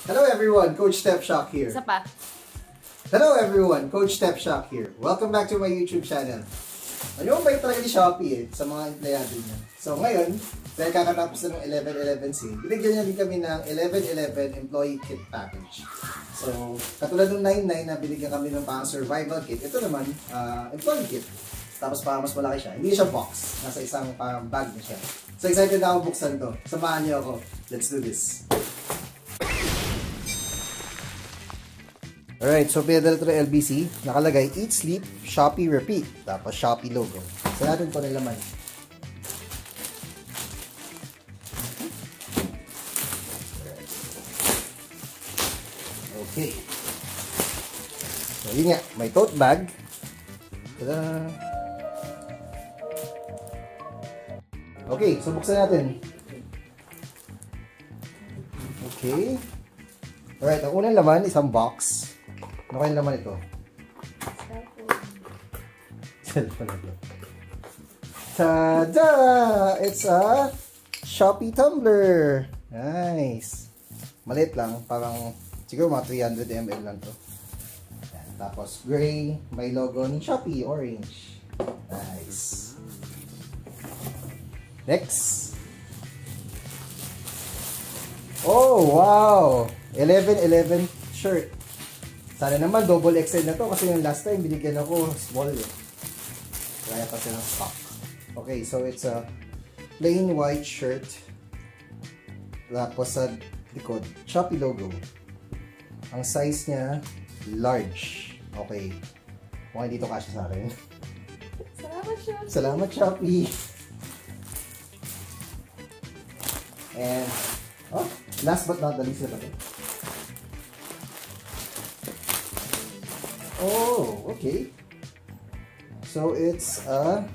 Hello everyone, Coach Step Shock here. Isa pa. Hello everyone, Coach Step Shock here. Welcome back to my YouTube channel. Ano ba talaga ni Shopee sa mga empleyado niya? So ngayon, dahil kakatapos na ng 11.11 sale, binigyan niya din kami ng 11.11 employee kit package. So, katulad ng 9.9 na binigyan kami ng pang survival kit, ito naman, employee kit. Tapos parang mas malaki siya. Hindi siya box. Nasa isang parang bag na siya. So excited na ako buksan to. Samahan niyo ako. Let's do this. Alright, so pinadala ito ng LBC. Nakalagay, Eat, Sleep, Shopee, Repeat. Tapos Shopee logo. So natin ito na laman. Okay. So yun nga, may tote bag. Tada! Okay, so buksan natin. Okay. Alright, ang unang laman, isang box. Ano kayong laman ito? Cellphone na ito. Tada! It's a Shopee tumbler. Nice. Maliit lang. Parang siguro mga 300 ml lang to. Yan. Tapos gray. May logo ni Shopee. Orange. Nice. Next. Oh, wow! 11.11 shirt. Sana naman double XL na to kasi yung last time binigyan ako small eh. Kaya pa silang stock. Okay, so it's a plain white shirt. Tapos sa likod, Shopee logo. Ang size niya, large. Okay. Mukhang dito kasya sa akin. Salamat, Shopee. Salamat, Shopee. And, oh, last but not the least na ito. Oh, okay. So it's a...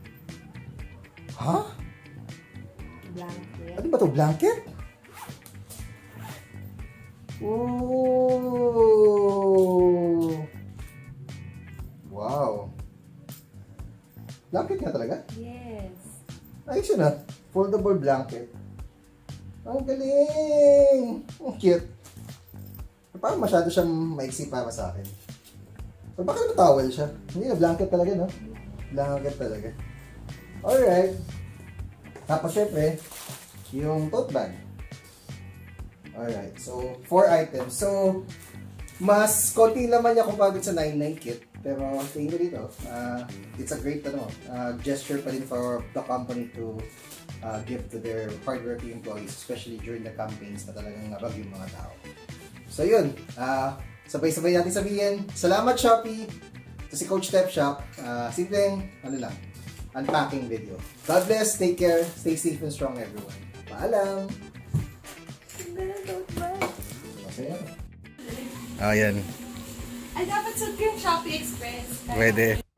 Huh? Blanket. Ano ba ito? Blanket? Oh! Wow. Blanket nga talaga? Yes. Ayos yun ah. Foldable blanket. Ang galing! Ang cute. Parang masyado siyang maiksi para sa akin. Pero baka naman towel siya. Hindi na, blanket talaga, no? Blanket talaga. Alright. Tapos syempre, yung tote bag. Alright. So, 4 items. So, mas konti naman niya compared sa 9.9 kit. Pero, tingin ko dito, it's a great gesture pa rin for the company to give to their hardworking employees, especially during the campaigns na talagang nabag yung mga tao. So yun, sabay-sabay natin sabihin, salamat Shopee! Ito si Coach Step Shop, simpleng, unpacking video. God bless, take care, stay safe and strong everyone. Paalam! Ayan. Ay, dapat suot ko yung Shopee Express. Pwede.